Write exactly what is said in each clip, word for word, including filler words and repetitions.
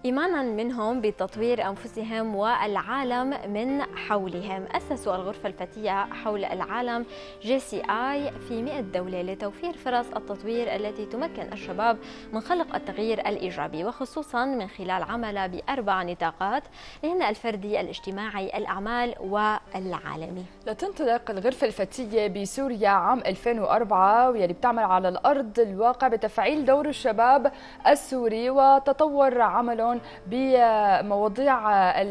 إيمانا منهم بتطوير أنفسهم والعالم من حولهم. أسسوا الغرفة الفتية حول العالم جي سي آي في مئة دولة لتوفير فرص التطوير التي تمكن الشباب من خلق التغيير الإيجابي، وخصوصا من خلال عملها بأربع نطاقات هن الفردي، الاجتماعي، الأعمال والعالمي. لتنطلق الغرفة الفتية بسوريا عام ألفين وأربعة، واللي بتعمل على الأرض الواقع بتفعيل دور الشباب السوري وتطور عملهم بمواضيع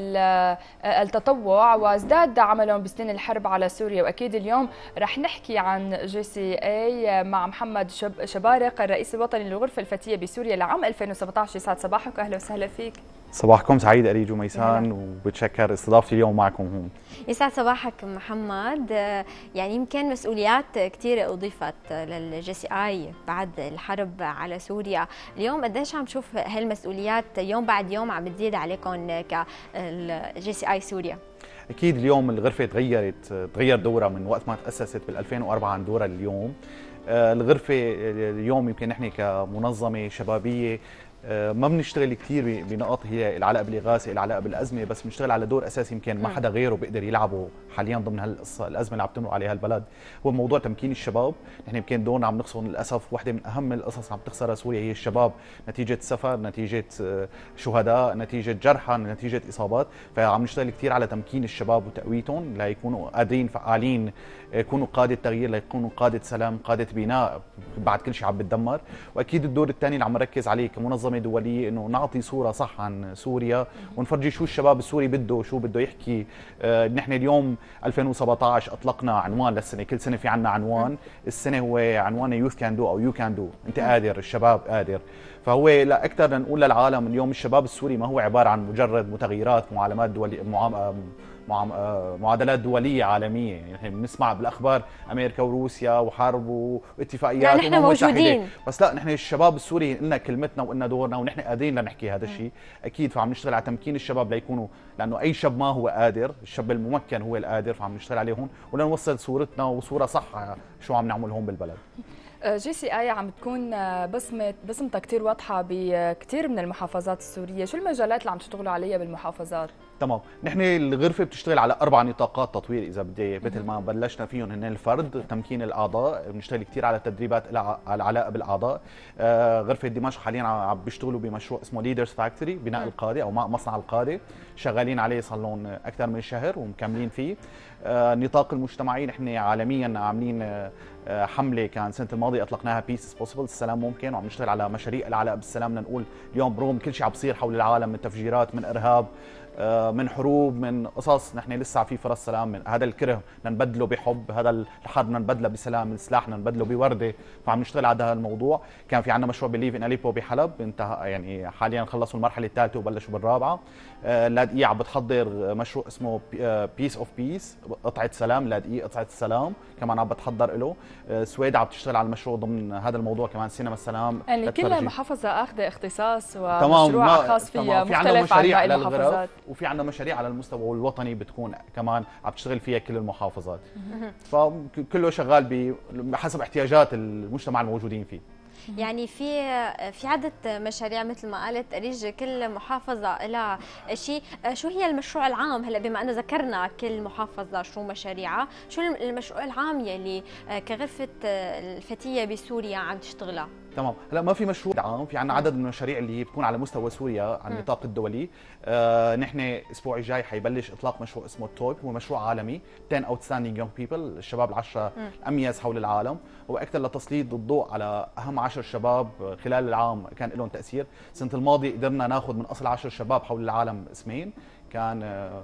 التطوع، وازداد عملهم بسنين الحرب على سوريا. وأكيد اليوم رح نحكي عن جي سي اي مع محمد شبارق الرئيس الوطني للغرفة الفتية بسوريا لعام ألفين وسبعطعش. يسعد صباحك واهلا وسهلا فيك. صباحكم سعيد أريج وميسان، وبتشكر استضافتي اليوم معكم هون. يسعد صباحك محمد. يعني يمكن مسؤوليات كثيرة أضيفت للجي سي آي بعد الحرب على سوريا، اليوم قديش عم تشوف هالمسؤوليات يوم بعد يوم عم تزيد عليكم كجي سي آي سوريا؟ أكيد اليوم الغرفة تغيرت تغير دورها من وقت ما تأسست بال ألفين وأربعة عن دورها اليوم. الغرفة اليوم يمكن نحن كمنظمة شبابية ما بنشتغل كثير بنقاط هي العلاقه بالاغاثه، العلاقه بالازمه، بس بنشتغل على دور اساسي يمكن ما حدا غيره بيقدر يلعبه حاليا ضمن هالقصه الازمه اللي عم تمر عليها البلد، هو موضوع تمكين الشباب. نحن يمكن دورنا عم نخسر للاسف، وحده من اهم القصص عم تخسرها سوريا هي الشباب، نتيجه سفر، نتيجه شهداء، نتيجه جرحى، نتيجه اصابات. فعم نشتغل كثير على تمكين الشباب وتقويتهم ليكونوا قادرين فعالين، يكونوا قاده تغيير، ليكونوا قاده سلام، قاده بناء بعد كل شيء عم بتدمر. واكيد الدور الثاني اللي عم نركز عليه كمنظمه دوليه انه نعطي صوره صح عن سوريا ونفرجي شو الشباب السوري بده، شو بده يحكي. آه نحن اليوم ألفين وسبعطعش اطلقنا عنوان للسنه، كل سنه في عنا عنوان، السنه هو عنوان يوث كان دو او يو كان دو، انت قادر، الشباب قادر. فهو لا اكثر نقول للعالم اليوم الشباب السوري ما هو عباره عن مجرد متغيرات، معالمات دوليه، معادلات دوليه عالميه. يعني بنسمع بالاخبار امريكا وروسيا وحرب واتفاقيات يعني نحن موجودين، بس لا، نحن الشباب السوري لنا كلمتنا وقلنا دورنا ونحن قادرين لنحكي هذا الشيء. اكيد فعم نشتغل على تمكين الشباب ليكونوا، لانه اي شاب ما هو قادر، الشاب الممكن هو القادر، فعم نشتغل عليه هون ولنوصل صورتنا وصوره صح شو عم نعمل هون بالبلد. جي سي آي عم تكون بصمه بصمتها كثير واضحه بكثير من المحافظات السوريه، شو المجالات اللي عم تشتغلوا عليها بالمحافظات؟ تمام، نحن الغرفه بتشتغل على اربع نطاقات تطوير اذا بدي، مثل ما بلشنا فيهم هن الفرد، تمكين الاعضاء، بنشتغل كثير على تدريبات العلاقه بالاعضاء. آه غرفه دمشق حاليا عم بيشتغلوا بمشروع اسمه ليدرز فاكتوري، بناء القاده او مصنع القاده، شغالين عليه صار لهم اكثر من شهر ومكملين فيه. آه النطاق المجتمعي نحن عالميا عاملين آه حمله كان السنه الماضيه اطلقناها بيس بوسيبل، السلام ممكن، وعم نشتغل على مشاريع العلاقه بالسلام. بدنا نقول اليوم برغم كل شيء عم بصير حول العالم من تفجيرات، من ارهاب، من حروب، من قصص، نحن لسه في فرص سلام. من هذا الكره بدنا نبدله بحب، هذا الحرب بدنا نبدله بسلام، السلاح بدنا نبدله بورده. فعم نشتغل على هذا الموضوع. كان في عندنا مشروع بليف ان اليبو بحلب، انتهى يعني حاليا خلصوا المرحله الثالثه وبلشوا بالرابعه. لاذقية عم بتحضر مشروع اسمه بيس اوف بيس، قطعه سلام، لاذقية قطعه السلام كمان عم بتحضر له. سويد عم تشتغل على المشروع ضمن هذا الموضوع كمان، سينما السلام. يعني كل محافظه اخذه اختصاص ومشروع خاص فيها مختلف عن باقي المحافظات، وفي عندنا مشاريع على المستوى الوطني بتكون كمان عم تشتغل فيها كل المحافظات. فكله شغال بحسب احتياجات المجتمع الموجودين فيه. يعني في في عدة مشاريع مثل ما قالت أريج، كل محافظة لها شيء. شو هي المشروع العام هلا بما أنه ذكرنا كل محافظة شو مشاريعها، شو المشروع العام يلي كغرفة الفتية بسوريا عم تشتغلها؟ تمام، هلا ما في مشروع عام، في عندنا عدد من المشاريع اللي بتكون على مستوى سوريا على النطاق الدولي. آه نحن الاسبوع الجاي حيبلش اطلاق مشروع اسمه توب، هو مشروع عالمي عشرة outstanding young people، الشباب العشرة الاميز حول العالم، هو اكثر لتسليط الضوء على اهم عشر شباب خلال العام كان لهم تاثير. السنه الماضيه قدرنا ناخذ من اصل عشر شباب حول العالم اسمين، كان آه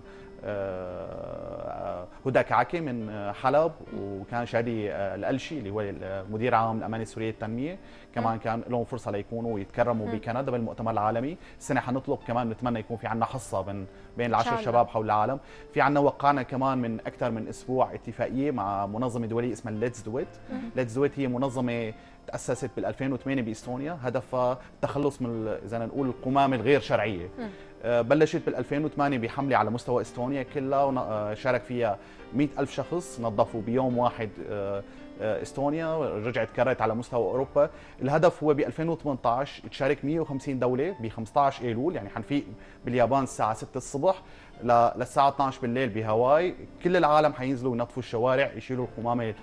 هدى كعكي من حلب، وكان شادي الألشي اللي هو مدير عام الأمانة السورية للتنمية، كمان كان لهم فرصة ليكونوا ويتكرموا بكندا بالمؤتمر العالمي. السنة حنطلق كمان، نتمنى يكون في عندنا حصة من بين العشر شباب حول العالم. في عندنا وقعنا كمان من أكثر من أسبوع اتفاقية مع منظمة دولية اسمها ليتس دو إت. ليتس دو إت هي منظمة تأسست بال ألفين وثمانية بإستونيا، هدفها التخلص من اذا نقول القمامة الغير شرعية. بلشت بال ألفين وثمانية بحملة على مستوى استونيا كلها، وشارك فيها مئة ألف شخص، نظفوا بيوم واحد استونيا، رجعت كررت على مستوى اوروبا. الهدف هو ب ألفين وثمانية عشر تشارك مئة وخمسين دوله ب خمسة عشر ايلول، يعني حنفيق باليابان الساعه ستة الصبح للساعه اثنعش بالليل بهاواي. كل العالم حينزلوا ينظفوا الشوارع، يشيلوا القمامه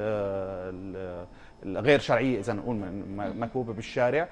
الغير شرعيه اذا نقول مكوبه بالشارع.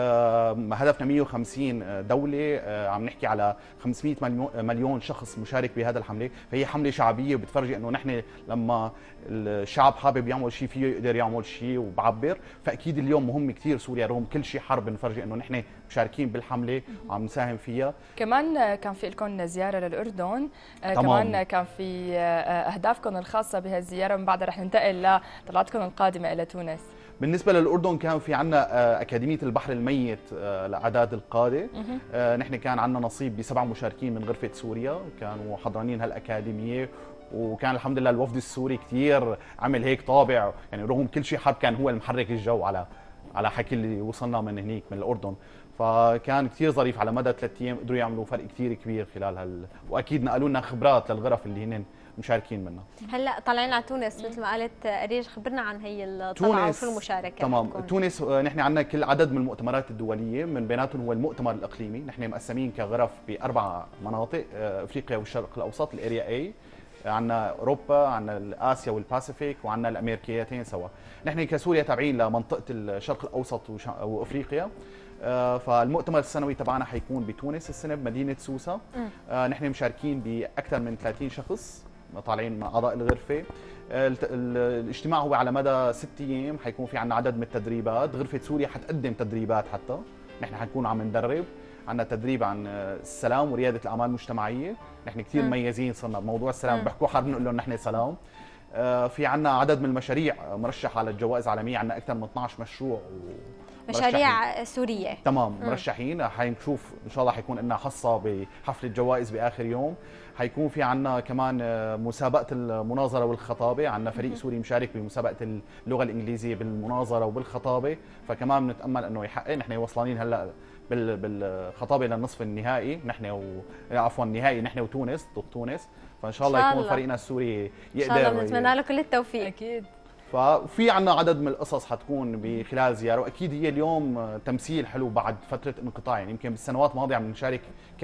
هدفنا مئة وخمسين دوله، عم نحكي على خمسمئة مليون شخص مشارك بهذا الحمله، فهي حمله شعبيه وبتفرجي انه نحن لما الشعب حابب يعمل شيء فيه يقدر يعمل شيء وبعبر. فاكيد اليوم مهم كثير سوريا رغم كل شيء حرب بنفرجي انه نحن مشاركين بالحمله وعم نساهم فيها. كمان كان في لكم زياره للاردن، كمان كان في اهدافكم الخاصه بهالزياره، من بعدها رح ننتقل لطلعتكم القادمه الى تونس. بالنسبه للاردن كان في عندنا اكاديميه البحر الميت لاعداد القاده. نحن كان عندنا نصيب بسبع مشاركين من غرفه سوريا كانوا حضرانين هالاكاديميه، وكان الحمد لله الوفد السوري كثير عمل هيك طابع، يعني رغم كل شيء حرب كان هو المحرك الجو على على حكي اللي وصلنا من هنيك من الاردن. فكان كثير ظريف، على مدى ثلاث ايام قدروا يعملوا فرق كثير كبير خلال هال، واكيد نقلوا لنا خبرات للغرف اللي هن مشاركين منها. هلا طالعين على تونس مثل ما قالت اريج، خبرنا عن هي الطلعه وشو المشاركه. تمام. تونس نحن عندنا كل عدد من المؤتمرات الدوليه، من بيناتهم هو المؤتمر الاقليمي. نحن مقسمين كغرف باربع مناطق، افريقيا والشرق الاوسط الاريا اي، عندنا اوروبا، عندنا اسيا والباسيفيك، وعندنا الامريكيتين سوا. نحن كسوريا تابعين لمنطقه الشرق الاوسط وافريقيا. فالمؤتمر السنوي تبعنا حيكون بتونس السنه بمدينه سوسه. نحن مشاركين باكثر من ثلاثين شخص طالعين مع اعضاء الغرفه. الاجتماع هو على مدى ست ايام، حيكون في عندنا عدد من التدريبات. غرفه سوريا حتقدم تدريبات، حتى نحن حنكون عم ندرب. عندنا تدريب عن السلام ورياده الاعمال المجتمعيه، نحن كثير مميزين صرنا بموضوع السلام، بحكوا حرب نقول لهم نحن سلام. في عندنا عدد من المشاريع مرشح على الجوائز العالميه، عندنا اكثر من اثنعش مشروع مشاريع سوريه. تمام مرشحين. حنشوف ان شاء الله حيكون لنا حصه بحفل الجوائز باخر يوم. حيكون في عندنا كمان مسابقه المناظره والخطابه، عندنا فريق سوري مشارك بمسابقه اللغه الانجليزيه بالمناظره وبالخطابه، فكمان بنتامل انه يحقق. نحن وصلانين هلا بالخطابه للنصف النهائي، نحن و... عفوا النهائي نحن وتونس ضد تونس، فان شاء الله يكون فريقنا السوري يقدر. ان شاء الله بنتمنى له كل التوفيق. اكيد. ففي عندنا عدد من القصص حتكون بخلال زياره، واكيد هي اليوم تمثيل حلو بعد فتره انقطاع. يعني يمكن بالسنوات الماضيه عم نشارك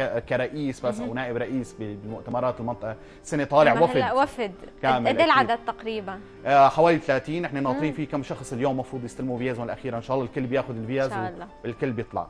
كرئيس بس او نائب رئيس بمؤتمرات المنطقه، السنه طالع وفد. هلا وفد قد ايه العدد تقريبا؟ آه حوالي ثلاثين. نحن ناطرين في كم شخص اليوم المفروض يستلموا فيزهم الاخيره، ان شاء الله الكل بياخذ الفيز والكل بيطلع.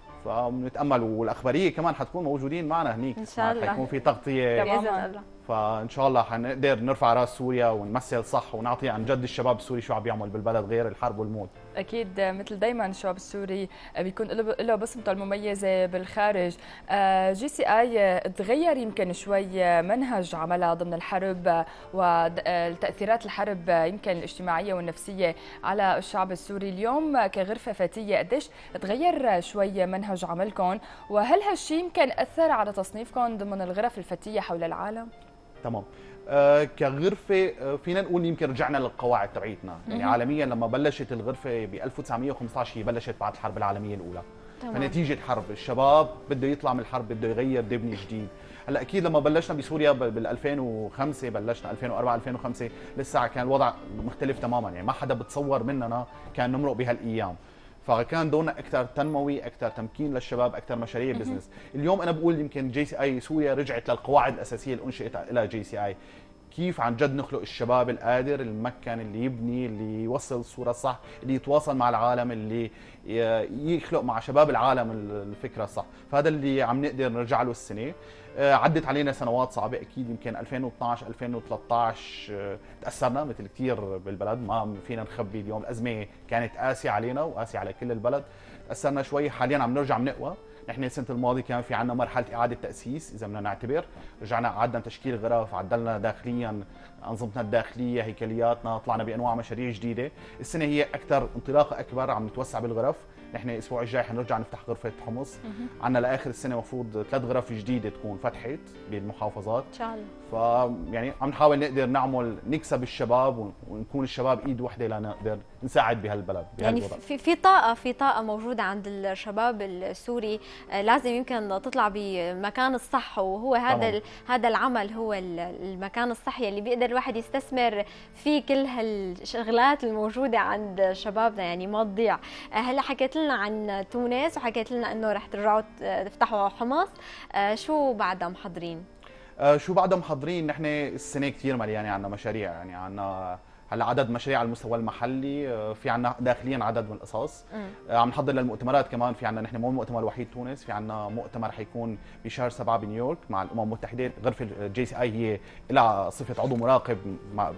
فبنتامل، والاخباريه كمان حتكون موجودين معنا هنيك ان شاء الله، حيكون في تغطيه باذن الله. فان شاء الله حنقدر نرفع راس سوريا ونمثل صح، ونعطي عن جد الشباب السوري شو عم بيعمل بالبلد غير الحرب والموت. اكيد مثل دائما الشباب السوري بيكون له بصمته المميزه بالخارج. جي سي اي تغير يمكن شوي منهج عملها ضمن الحرب والتاثيرات الحرب يمكن الاجتماعيه والنفسيه على الشعب السوري. اليوم كغرفه فتيه قديش تغير شوي منهج عملكم، وهل هالشيء يمكن اثر على تصنيفكم ضمن الغرف الفتيه حول العالم؟ تمام. آه كغرفه آه فينا نقول يمكن رجعنا للقواعد تبعيتنا، يعني عالميا لما بلشت الغرفه ب ألف وتسعمئة وخمسة عشر هي بلشت بعد الحرب العالميه الاولى. تمام. فنتيجه حرب الشباب بده يطلع من الحرب، بده يغير، بده يبني جديد. هلا اكيد لما بلشنا بسوريا بال ألفين وخمسة، بلشنا ألفين وأربعة ألفين وخمسة، لسه كان الوضع مختلف تماما، يعني ما حدا بتصور مننا كان نمرق بهالايام. فكان دورنا اكثر تنموي، اكثر تمكين للشباب، اكثر مشاريع بزنس. اليوم انا بقول يمكن جي سي اي سوريا رجعت للقواعد الاساسيه اللي انشئت لها جي سي اي، كيف عن جد نخلق الشباب القادر الممكن اللي يبني، اللي يوصل الصوره الصح، اللي يتواصل مع العالم، اللي يخلق مع شباب العالم الفكره الصح. فهذا اللي عم نقدر نرجع له السنه. عدت علينا سنوات صعبه اكيد، يمكن ألفين واثنعش ألفين وثلاثة عشر تاثرنا مثل كثير بالبلد، ما فينا نخبي. اليوم الازمه كانت قاسيه علينا وقاسيه على كل البلد، تاثرنا شوي. حاليا عم نرجع بنقوى. نحن السنه الماضيه كان في عندنا مرحله اعاده تاسيس اذا بدنا نعتبر، رجعنا قعدنا تشكيل غرف، عدلنا داخليا انظمتنا الداخليه، هيكلياتنا، طلعنا بانواع مشاريع جديده. السنه هي اكثر انطلاقه اكبر، عم نتوسع بالغرف. نحن الاسبوع الجاي حنرجع نفتح غرفه حمص. عندنا لاخر السنه المفروض ثلاث غرف جديده تكون فتحت بالمحافظات ان شاء الله. فيعني عم نحاول نقدر نعمل نكسب الشباب ونكون الشباب ايد وحده لنقدر نساعد بهالبلد يعني في في طاقه في طاقه موجوده عند الشباب السوري، لازم يمكن تطلع بمكان الصح، وهو هذا هذا العمل هو المكان الصحي اللي بيقدر الواحد يستثمر فيه كل هالشغلات الموجوده عند شبابنا، يعني ما تضيع. هلا حكيت لنا عن تونس وحكيت لنا انه رح ترجعوا تفتحوا حمص، شو بعدها محضرين؟ شو بعدها محضرين؟ نحن السنه كثير مليانه عندنا مشاريع، يعني عندنا هلا عدد مشاريع على المستوى المحلي، في عندنا داخليا عدد من القصص. عم نحضر للمؤتمرات كمان، في عندنا نحن مو المؤتمر الوحيد تونس، في عندنا مؤتمر حيكون بشهر سبعة بنيويورك مع الامم المتحده. غرفه الجي سي اي هي لها صفه عضو مراقب مع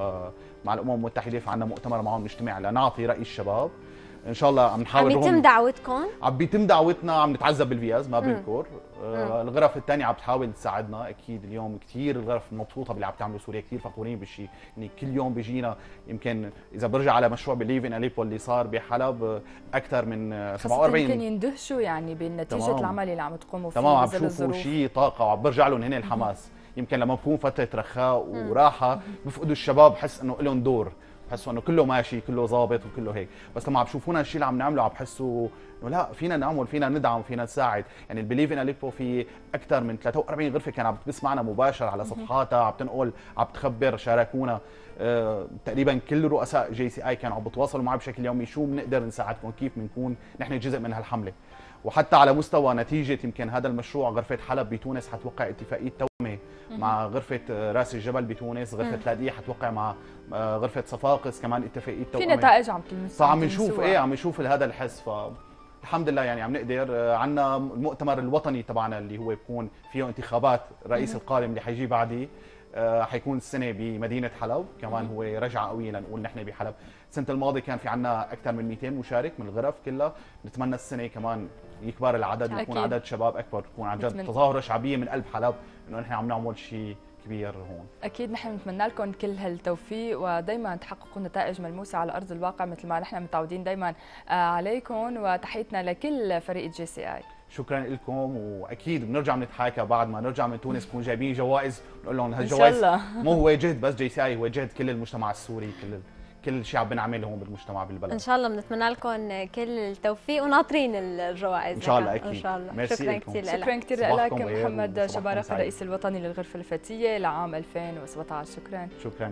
مع الامم المتحده، فعندنا مؤتمر معهم نجتمع لنعطي راي الشباب. ان شاء الله عم نحاول. عم يتم دعوتكم؟ عم بيتم دعوتنا، عم نتعذب بالفياز ما بنكر. آه الغرف الثانيه عم بتحاول تساعدنا اكيد. اليوم كثير الغرف مبسوطه باللي عم تعمله سوريا، كثير فخورين بالشيء، يعني كل يوم بيجينا. يمكن اذا برجع على مشروع بليف ان اليبو اللي صار بحلب، اكثر من سبعة وأربعين يمكن يندهشوا يعني بنتيجه العمل اللي عم تقوموا فيه. تمام، عم بشوفوا شيء طاقه وعم برجع لهم هن الحماس. يمكن لما بكون فتره رخاء وراحه بفقدوا الشباب، حس انه لهم دور، بحسوا انه كله ماشي كله ظابط وكله هيك. بس لما عم بشوفونا الشيء اللي عم نعمله عم بحسوا انه لا، فينا نعمل، فينا ندعم، فينا نساعد. يعني البليف ان اليبو في اكثر من ثلاثة وأربعين غرفه كان عم بتبث معنا مباشر على صفحاتها، عم تنقل، عم تخبر، شاركونا. أه تقريبا كل رؤساء جي سي اي كانوا عم بتواصلوا معي بشكل يومي، شو بنقدر نساعدكم، كيف بنكون نحن جزء من هالحمله. وحتى على مستوى نتيجه يمكن هذا المشروع، غرفه حلب بتونس حتوقع اتفاقيه توأمه مع غرفه راس الجبل بتونس، غرفه لاذقية حتوقع مع غرفه صفاقس كمان اتفاقيه توأمه. في نتائج عم تلمس، فعم نشوف ايه، عم نشوف هذا الحس. فالحمد لله يعني عم نقدر. عندنا المؤتمر الوطني تبعنا اللي هو بيكون فيه انتخابات الرئيس القادم اللي حيجي بعدي، حيكون السنه بمدينه حلب، كمان هو رجعه قويه لنقول نحن بحلب. السنه الماضيه كان في عندنا اكثر من مئتين مشارك من الغرف كلها، نتمنى السنه كمان يكبر العدد، يكون عدد شباب اكبر، تكون عن جد تظاهره شعبيه من قلب حلب انه نحن عم نعمل شيء كبير هون. اكيد نحن بنتمنى لكم كل هالتوفيق، ودائما تحققوا نتائج ملموسه على ارض الواقع مثل ما نحن متعودين دائما عليكم. وتحيتنا لكل فريق الجي سي اي. شكرا لكم، واكيد بنرجع بنتحاكى بعد ما نرجع من تونس، نكون جايبين جوائز نقول لهم هالجوائز مو هو جهد بس جي سي اي، هو جهد كل المجتمع السوري، كل كل شيء عم بنعمله هون بالمجتمع بالبلد. ان شاء الله بنتمنى لكم كل التوفيق وناطرين الجوائز ان شاء الله. اكيد ان شاء الله. شكرا كثير لك. شكرا كثير لك محمد شبارق، الرئيس الوطني للغرفه الفتيه لعام ألفين وسبعطعش. شكرا شكرا.